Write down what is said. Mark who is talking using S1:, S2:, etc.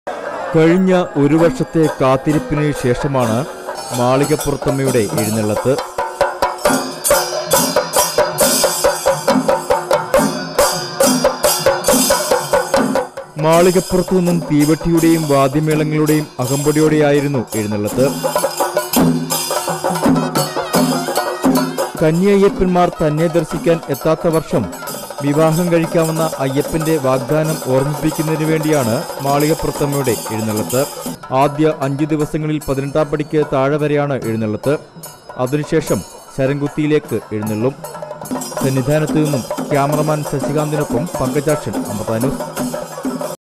S1: കഴിഞ്ഞ ഒരു വർഷത്തെ കാത്തിരിപ്പിന് ശേഷമാണ് മാളികപ്പുറത്തമ്മയുടെ എഴുന്നള്ളത്ത്. മാളികപ്പുറത്തു നിന്നും തീവട്ടിയുടെയും വാദ്യമേളങ്ങളുടെയും അകമ്പടിയോടെയായിരുന്നു എഴുന്നള്ളത്ത്. കന്യയ്യപ്പന്മാർ തന്നെ ദർശിക്കാൻ എത്താത്ത വർഷം വിവാഹം കഴിക്കാമെന്ന അയ്യപ്പന്റെ വാഗ്ദാനം ഓർമ്മിപ്പിക്കുന്നതിനു വേണ്ടിയാണ് മാളികപ്പുറത്തമ്മയുടെ എഴുന്നള്ളത്ത്. ആദ്യ 5 ദിവസങ്ങളിൽ 18ാം പടിക്ക് താഴെ വരെയാണ് എഴുന്നള്ളത്ത്. അതിനുശേഷം ശരംകുത്തിയിലേക്ക് എഴുന്നള്ളും. സന്നിധാനത്തു നിന്നും ക്യാമറമാൻ ശശികാന്തിനൊപ്പം പങ്കജാക്ഷൻ, അമൃത ന്യൂസ്.